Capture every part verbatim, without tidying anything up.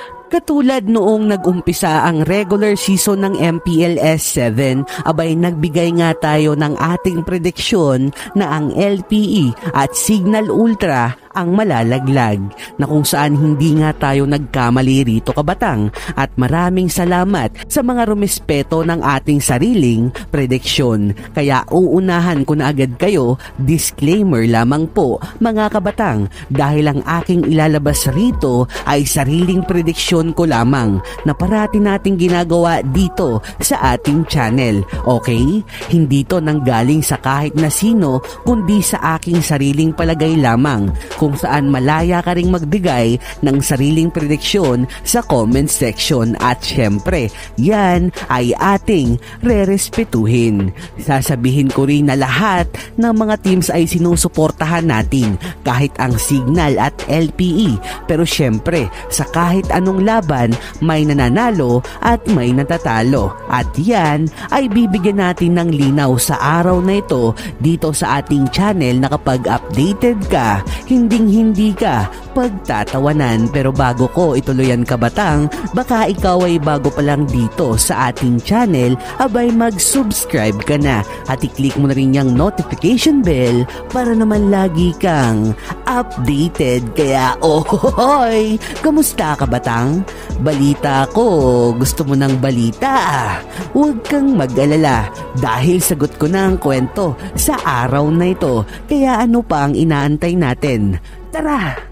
Katulad noong nag-umpisa ang regular season ng M P L S seven, abay nagbigay nga tayo ng ating prediksyon na ang L P E at Signal Ultra ang malalaglag, na kung saan hindi nga tayo nagkamali rito, kabatang, at maraming salamat sa mga rumespeto ng ating sariling prediksyon. Kaya uunahan ko na agad kayo, disclaimer lamang po mga kabatang, dahil ang aking ilalabas rito ay sariling prediksyon ko lamang na parati nating ginagawa dito sa ating channel, okay? Hindi to nanggaling sa kahit na sino, kundi sa aking sariling palagay lamang, kung saan malaya ka ring magbigay ng sariling prediksyon sa comment section, at syempre, yan ay ating re-respetuhin. Sasabihin ko rin na lahat ng mga teams ay sinusuportahan natin, kahit ang Signal at L P E, pero syempre, sa kahit anong laban, may nananalo at may natatalo, at yan ay bibigyan natin ng linaw sa araw na ito dito sa ating channel, na kapag updated ka, hindi hindi ka pagtatawanan. Pero bago ko ituluyan, kabatang, baka ikaw ay bago pa lang dito sa ating channel, abay mag-subscribe ka na at i-click mo na rin yung notification bell para naman lagi kang updated. Kaya ohoy, kamusta kabatang? Balita ko, gusto mo ng balita? Huwag kang mag-alala dahil sagot ko na ang kwento sa araw na ito. Kaya ano pa ang inaantay natin? Tara!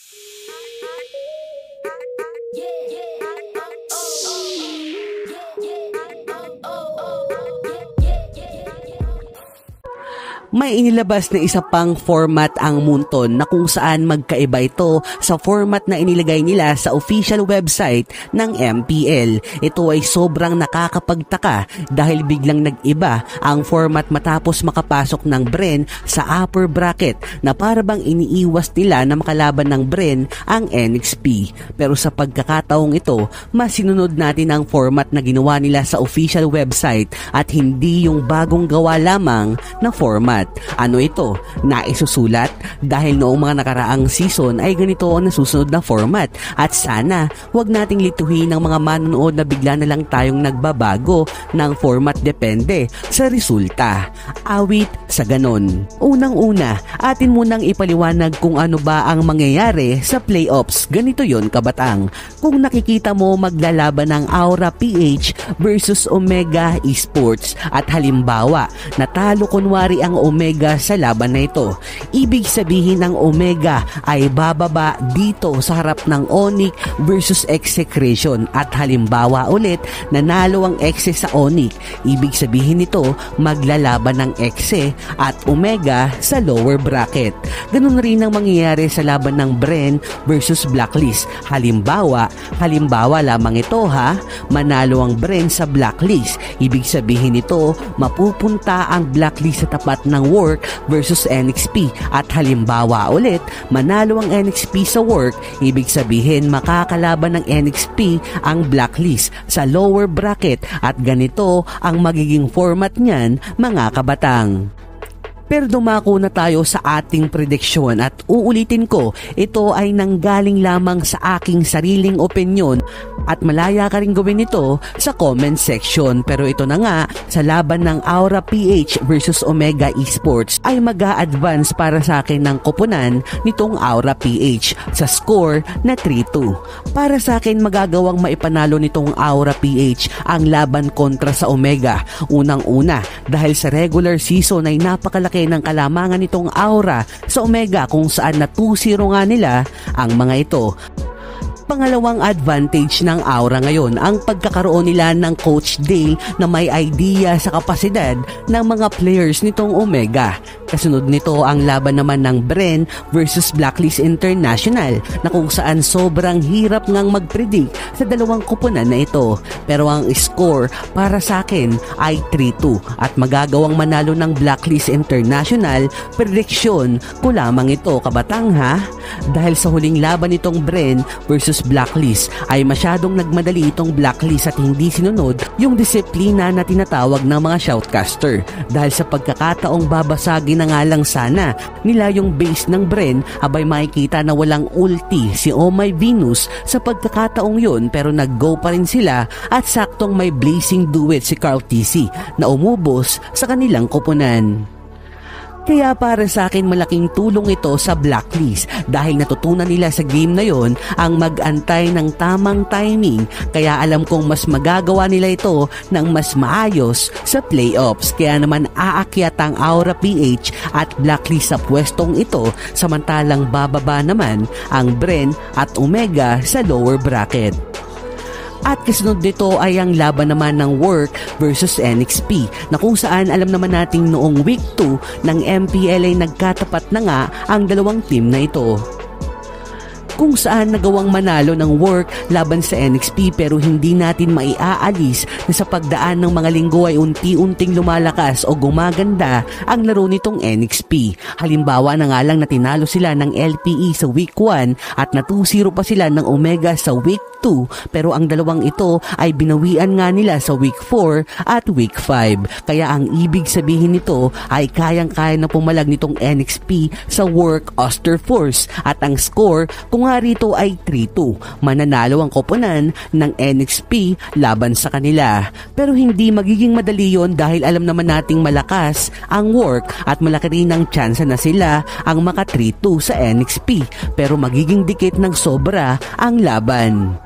May inilabas na isa pang format ang Moonton, na kung saan magkaiba ito sa format na inilagay nila sa official website ng M P L. Ito ay sobrang nakakapagtaka dahil biglang nag-iba ang format matapos makapasok ng Bren sa upper bracket, na para bang iniiwas nila na makalaban ng Bren ang N X P. Pero sa pagkakataong ito, mas sinunod natin ang format na ginawa nila sa official website at hindi yung bagong gawa lamang na format. Ano ito? Naisusulat? Dahil noong mga nakaraang season ay ganito ang nasusunod na format, at sana wag nating lituhin ng mga manonood na bigla na lang tayong nagbabago ng format depende sa resulta. Awit sa ganon. Unang-una, atin munang ipaliwanag kung ano ba ang mangyayari sa playoffs. Ganito yon kabatang. Kung nakikita mo, maglalaban ng Aura P H versus Omega Esports, at halimbawa natalo kunwari ang Omega sa laban na ito, ibig sabihin ng Omega ay bababa dito sa harap ng Onyx versus Execration, at halimbawa ulit nanalo ang Exe sa Onyx, ibig sabihin nito maglalaban ng Exe at Omega sa lower bracket. Ganun rin ang mangyayari sa laban ng Bren versus Blacklist. Halimbawa, halimbawa lamang ito ha, manalo ang Bren sa Blacklist, ibig sabihin nito mapupunta ang Blacklist sa tapat ng Work versus N X P, at halimbawa ulit manalo ang N X P sa Work, ibig sabihin makakalaban ng N X P ang Blacklist sa lower bracket, at ganito ang magiging format niyan mga kabatang. Pero dumako na tayo sa ating prediksyon, at uulitin ko, ito ay nanggaling lamang sa aking sariling opinyon, at malaya ka rin gawin ito sa comment section. Pero ito na nga, sa laban ng Aura P H versus Omega Esports ay mag-a-advance para sa akin ng koponan nitong Aura P H sa score na three two. Para sa akin, magagawang maipanalo nitong Aura P H ang laban kontra sa Omega. Unang-una, dahil sa regular season ay napakalaki ng kalamangan nitong Aura sa Omega, kung saan na two zero nga nila ang mga ito. Pangalawang advantage ng Aura ngayon ang pagkakaroon nila ng Coach Dale na may idea sa kapasidad ng mga players nitong Omega. Kasunod nito ang laban naman ng Bren versus Blacklist International, na kung saan sobrang hirap ngang mag-predict sa dalawang koponan na ito. Pero ang score para sa akin ay three two, at magagawang manalo ng Blacklist International. Prediction ko lamang ito kabatang ha, dahil sa huling laban nitong Bren versus versus Blacklist ay masyadong nagmadali itong Blacklist at hindi sinunod yung disiplina na tinatawag ng mga shoutcaster dahil sa pagkakataong babasagin na nga lang sana nila yung base ng Bren, abay makikita na walang ulti si Oh My Venus sa pagkakataong yun, pero nag-go pa rin sila at saktong may blazing duet si Carl T C na umubos sa kanilang koponan. Kaya para sa akin malaking tulong ito sa Blacklist dahil natutunan nila sa game na yon ang mag-antay ng tamang timing, kaya alam kong mas magagawa nila ito ng mas maayos sa playoffs. Kaya naman aakyat ang Aura P H at Blacklist sa pwestong ito, samantalang bababa naman ang Bren at Omega sa lower bracket. At kasunod nito ay ang laban naman ng Work versus N X P na kung saan alam naman nating noong week two ng M P L ay nagkatapat na nga ang dalawang team na ito, kung saan nagawang manalo ng Work laban sa N X P, pero hindi natin maiaalis na sa pagdaan ng mga linggo ay unti-unting lumalakas o gumaganda ang laro nitong N X P. Halimbawa na nga lang na tinalo sila ng L P E sa week one at na two zero pa sila ng Omega sa week two, pero ang dalawang ito ay binawian nga nila sa week four at week five. Kaya ang ibig sabihin nito ay kayang-kaya na pumalag nitong N X P sa Work Oster Force at ang score kung nga rito ay three two. Mananalo ang koponan ng N X P laban sa kanila. Pero hindi magiging madali yon dahil alam naman nating malakas ang Work at malaki rin ang tsansa na sila ang maka three two sa N X P. Pero magiging dikit ng sobra ang laban.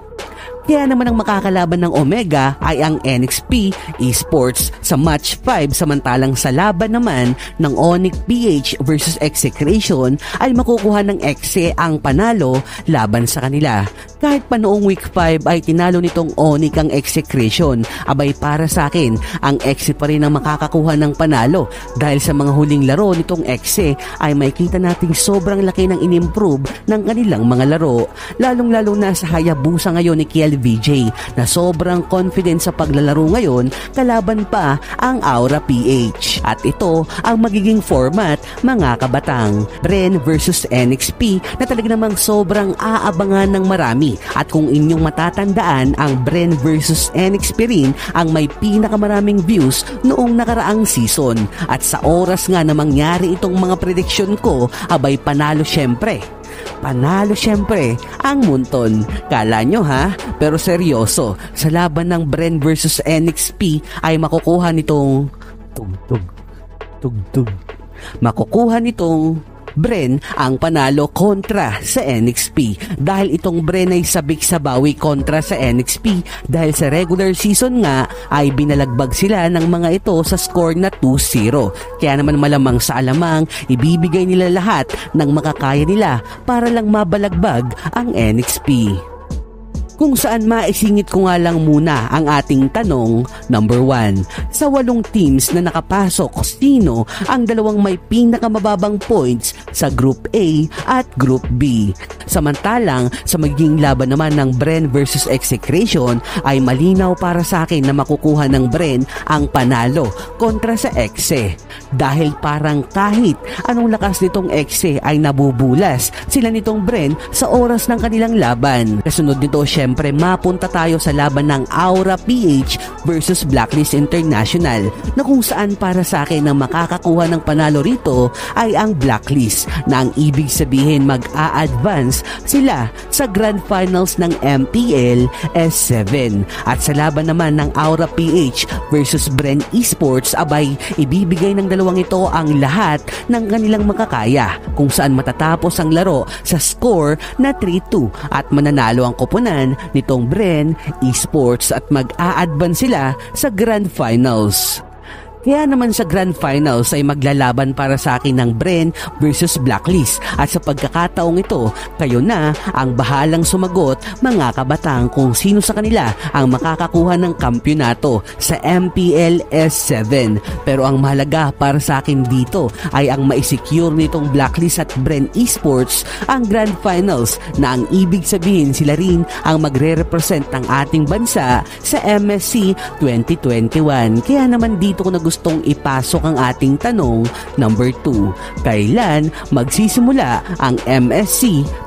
Kaya naman ang makakalaban ng Omega ay ang N X P Esports sa match five, samantalang sa laban naman ng Onyx P H versus Execration ay makukuha ng Exe ang panalo laban sa kanila. Kahit pa noong week five ay tinalo nitong Onyx ang Execration, abay para sa akin ang Exe pa rin ang makakakuha ng panalo dahil sa mga huling laro nitong Exe ay makikita nating sobrang laki ng inimprove ng kanilang mga laro, lalong lalo na sa Hayabusa ngayon ni Kiel V J na sobrang confident sa paglalaro ngayon kalaban pa ang Aura P H. At ito ang magiging format, mga kabatang, Bren versus N X P na talaga namang sobrang aabangan ng marami. At kung inyong matatandaan, ang Bren versus N X P rin ang may pinakamaraming views noong nakaraang season. At sa oras nga na mangyari itong mga prediction ko, abay panalo syempre. Panalo syempre ang Munton. Kala nyo ha? Pero seryoso, sa laban ng Bren versus N X P ay makukuha nitong tugtog, tugtog. Makukuha nitong Bren ang panalo kontra sa N X P dahil itong Bren ay sabik sa bawi kontra sa N X P dahil sa regular season nga ay binalagbag sila ng mga ito sa score na two zero. Kaya naman malamang sa alamang ibibigay nila lahat ng makakaya nila para lang mabalagbag ang N X P. Kung saan maisingit ko nga lang muna ang ating tanong number one. Sa walong teams na nakapasok, sino ang dalawang may pinakamababang points sa Group A at Group B? Samantalang sa magiging laban naman ng Bren versus Execration ay malinaw para sa akin na makukuha ng Bren ang panalo kontra sa Exe. Dahil parang kahit anong lakas nitong Exe ay nabubulas sila nitong Bren sa oras ng kanilang laban. Kasunod nito syempre mapunta tayo sa laban ng Aura P H versus Blacklist International na kung saan para sa akin ang makakakuha ng panalo rito ay ang Blacklist na ang ibig sabihin mag-a-advance sila sa Grand Finals ng M P L S seven. At sa laban naman ng Aura P H versus Bren Esports abay ibibigay ng dalawang ito ang lahat ng kanilang makakaya kung saan matatapos ang laro sa score na three two at mananalo ang koponan nitong Bren Esports at mag-a-advance sila sa Grand Finals. Kaya naman sa Grand Finals ay maglalaban para sa akin ng Bren versus Blacklist at sa pagkakataong ito, kayo na ang bahalang sumagot, mga kabatang, kung sino sa kanila ang makakakuha ng kampyonato sa M P L S seven. Pero ang mahalaga para sa akin dito ay ang maisecure nitong Blacklist at Bren Esports ang Grand Finals na ang ibig sabihin sila rin ang magre-represent ng ating bansa sa M S C twenty twenty-one. Kaya naman dito ko na gusto gustong ipasok ang ating tanong number two. Kailan magsisimula ang M S C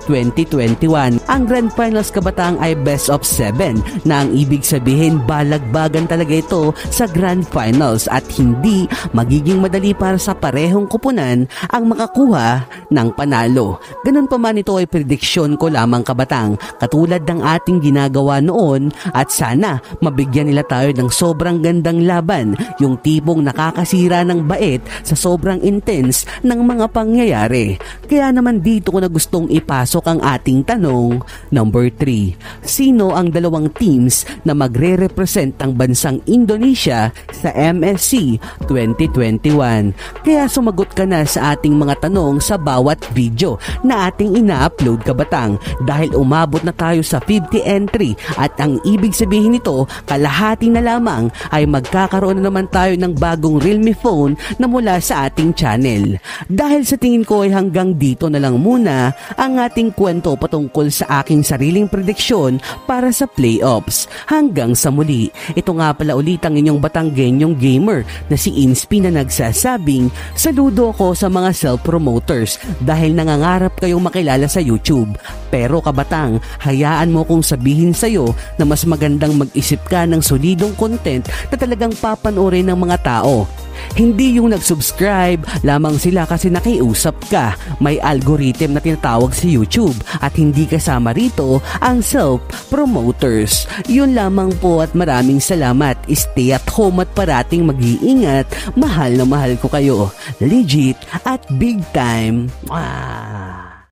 twenty twenty-one. Ang Grand Finals kabataan ay best of seven na ang ibig sabihin balagbagan talaga ito sa Grand Finals at hindi magiging madali para sa parehong kupunan ang makakuha ng panalo. Ganun pa man, ito ay prediksyon ko lamang kabatang katulad ng ating ginagawa noon at sana mabigyan nila tayo ng sobrang gandang laban, yung tipong nakakasira ng bait sa sobrang intense ng mga pangyayari. Kaya naman dito ko na gustong ipasok ang ating tanong. Number three. Sino ang dalawang teams na magre-represent ang bansang Indonesia sa M S C twenty twenty-one? Kaya sumagot ka na sa ating mga tanong sa bawat video na ating ina-upload kabatang dahil umabot na tayo sa fifty entry at ang ibig sabihin nito kalahati na lamang ay magkakaroon na naman tayo ng bagong Realme phone na mula sa ating channel. Dahil sa tingin ko ay hanggang dito na lang muna ang ating kwento patungkol sa aking sariling prediksyon para sa playoffs. Hanggang sa muli, ito nga pala ulit ang inyong Batanggenyong gamer na si Inspi na nagsasabing saludo ko sa mga self-promoters dahil nangangarap kayong makilala sa YouTube. Pero kabatang, hayaan mo kong sabihin sa'yo na mas magandang mag-isip ka ng solidong content na talagang papanoorin ng mga tao. Hindi yung nag-subscribe lamang sila kasi nakiusap ka. May algorithm na tinatawag sa YouTube at hindi kasama rito ang self-promoters. Yun lamang po at maraming salamat. Stay at home at parating mag-iingat. Mahal na mahal ko kayo. Legit at big time. Ah.